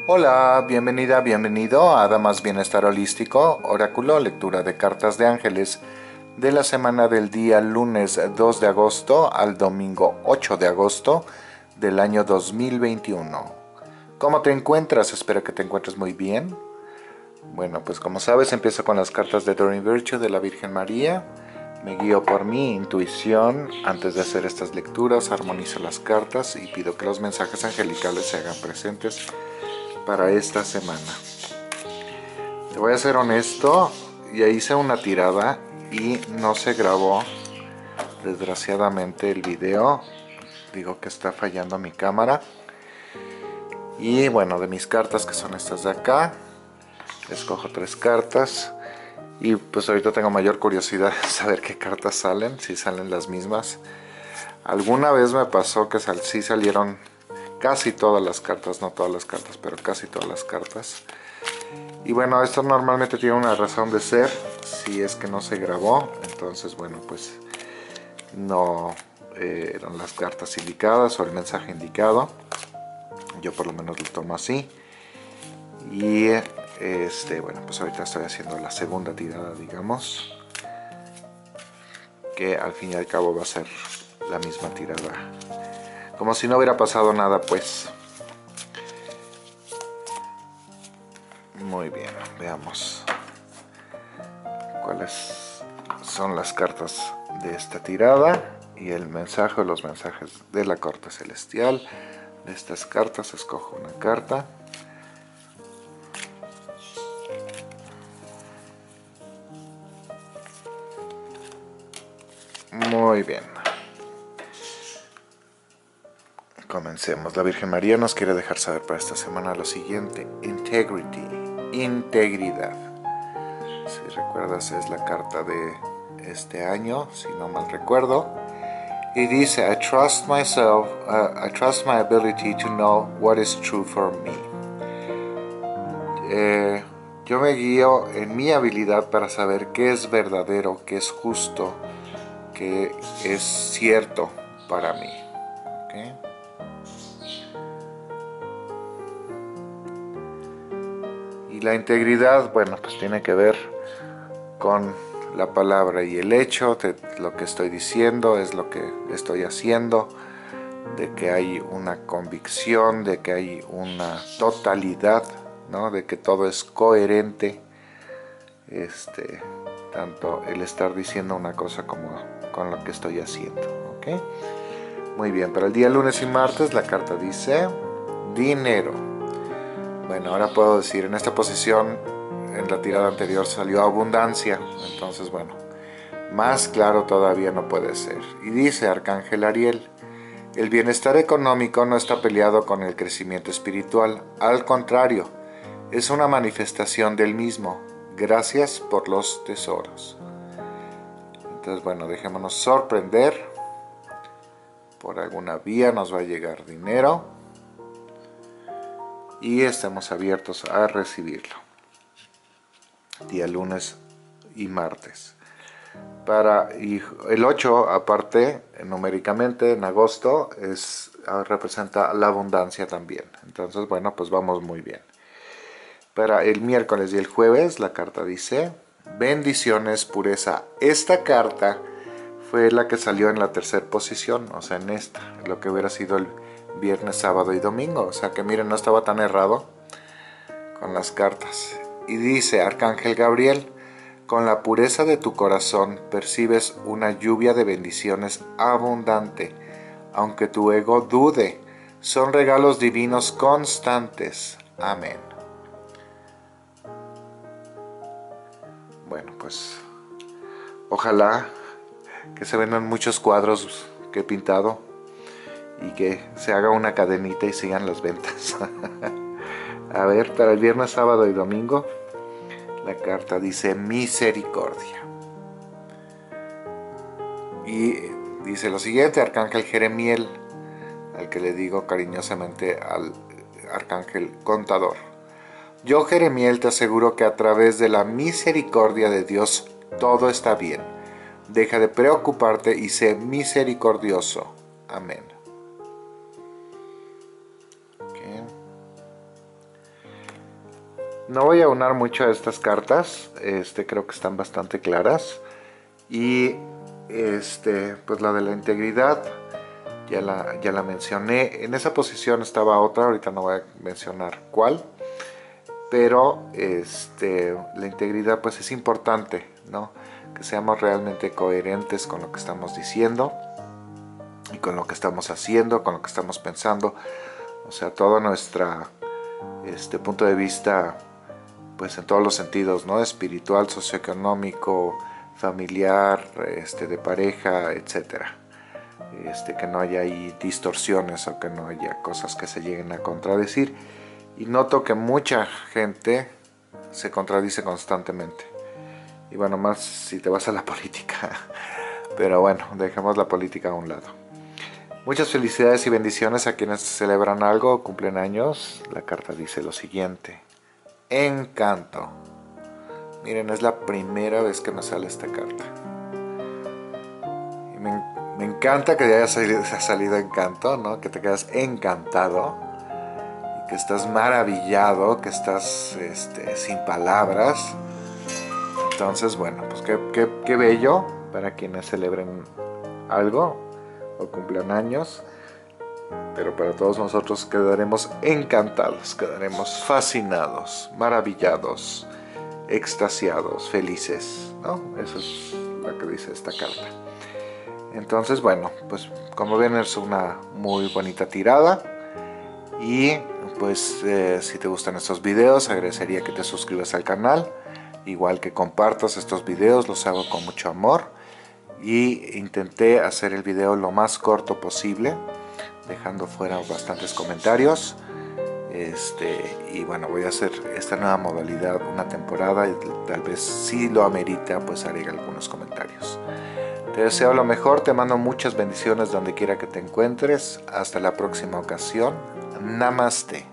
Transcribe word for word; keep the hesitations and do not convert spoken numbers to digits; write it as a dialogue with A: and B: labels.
A: Hola, bienvenida, bienvenido a Damas Bienestar Holístico, Oráculo, lectura de cartas de ángeles de la semana del día lunes dos de agosto al domingo ocho de agosto del año dos mil veintiuno. ¿Cómo te encuentras? Espero que te encuentres muy bien. Bueno, pues como sabes, empiezo con las cartas de Doreen Virtue de la Virgen María. Me guío por mi intuición. Antes de hacer estas lecturas, armonizo las cartas y pido que los mensajes angelicales se hagan presentes para esta semana. Te voy a ser honesto, ya hice una tirada y no se grabó desgraciadamente el video. Digo que está fallando mi cámara. Y bueno, de mis cartas, que son estas de acá, escojo tres cartas y pues ahorita tengo mayor curiosidad de saber qué cartas salen, si salen las mismas. Alguna vez me pasó que sal sí salieron casi todas las cartas, no todas las cartas, pero casi todas las cartas. Y bueno, esto normalmente tiene una razón de ser, si es que no se grabó, entonces bueno, pues no eh, eran las cartas indicadas o el mensaje indicado. Yo por lo menos lo tomo así. Y este, bueno, pues ahorita estoy haciendo la segunda tirada, digamos, que al fin y al cabo va a ser la misma tirada, como si no hubiera pasado nada, pues. Muy bien, veamos cuáles son las cartas de esta tirada y el mensaje o los mensajes de la corte celestial. De estas cartas escojo una carta. Muy bien. Comencemos. La Virgen María nos quiere dejar saber para esta semana lo siguiente: Integrity, integridad. Si recuerdas, es la carta de este año, si no mal recuerdo. Y dice: I trust myself, uh, I trust my ability to know what is true for me. Eh, yo me guío en mi habilidad para saber qué es verdadero, qué es justo, qué es cierto para mí. ¿Okay? Y la integridad, bueno, pues tiene que ver con la palabra y el hecho de lo que estoy diciendo, es lo que estoy haciendo, de que hay una convicción, de que hay una totalidad, ¿no? De que todo es coherente, este, tanto el estar diciendo una cosa como con lo que estoy haciendo. ¿Okay? Muy bien, para el día lunes y martes la carta dice dinero. Bueno, ahora puedo decir, en esta posición, en la tirada anterior salió abundancia, entonces bueno, más claro todavía no puede ser. Y dice Arcángel Ariel: el bienestar económico no está peleado con el crecimiento espiritual, al contrario, es una manifestación del mismo. Gracias por los tesoros. Entonces bueno, dejémonos sorprender. Por alguna vía nos va a llegar dinero y estemos abiertos a recibirlo. Día lunes y martes. Para y el ocho, aparte, numéricamente en agosto, es, representa la abundancia también. Entonces, bueno, pues vamos muy bien. Para el miércoles y el jueves, la carta dice bendiciones, pureza. Esta carta fue la que salió en la tercera posición, o sea, en esta, lo que hubiera sido el viernes, sábado y domingo. O sea que miren, no estaba tan errado con las cartas. Y dice Arcángel Gabriel: con la pureza de tu corazón percibes una lluvia de bendiciones abundante, aunque tu ego dude. Son regalos divinos constantes. Amén. Bueno, pues ojalá que se vendan muchos cuadros que he pintado y que se haga una cadenita y sigan las ventas. A ver, para el viernes, sábado y domingo, la carta dice misericordia. Y dice lo siguiente: Arcángel Jeremiel, al que le digo cariñosamente al Arcángel Contador: yo, Jeremiel, te aseguro que a través de la misericordia de Dios todo está bien. Deja de preocuparte y sé misericordioso. Amén. Okay. no voy a aunar mucho a estas cartas, este, creo que están bastante claras. Y este, pues la de la integridad ya la, ya la mencioné. En esa posición estaba otra, ahorita no voy a mencionar cuál. Pero este, la integridad pues es importante, ¿no? Que seamos realmente coherentes con lo que estamos diciendo y con lo que estamos haciendo, con lo que estamos pensando. O sea, todo nuestro este, punto de vista, pues en todos los sentidos, ¿no? Espiritual, socioeconómico, familiar, este, de pareja, etcétera. Este, que no haya ahí distorsiones o que no haya cosas que se lleguen a contradecir. Y noto que mucha gente se contradice constantemente. Y bueno, más si te vas a la política. Pero bueno, dejemos la política a un lado. Muchas felicidades y bendiciones a quienes celebran algo o cumplen años. La carta dice lo siguiente: Encanto. Miren, es la primera vez que me sale esta carta. Y me, me encanta que haya salido, haya salido Encanto, ¿no? Que te quedas encantado, y que estás maravillado, que estás este, sin palabras. Entonces, bueno, pues qué, qué, qué bello para quienes celebren algo o cumplan años. Pero para todos nosotros quedaremos encantados, quedaremos fascinados, maravillados, extasiados, felices, ¿no? Eso es lo que dice esta carta. Entonces, bueno, pues como ven es una muy bonita tirada. Y pues eh, si te gustan estos videos, agradecería que te suscribas al canal. Igual que compartas estos videos, los hago con mucho amor. Y intenté hacer el video lo más corto posible, dejando fuera bastantes comentarios. Este, y bueno, voy a hacer esta nueva modalidad una temporada y tal vez si lo amerita pues haré algunos comentarios. Te deseo lo mejor, te mando muchas bendiciones donde quiera que te encuentres. Hasta la próxima ocasión. Namaste.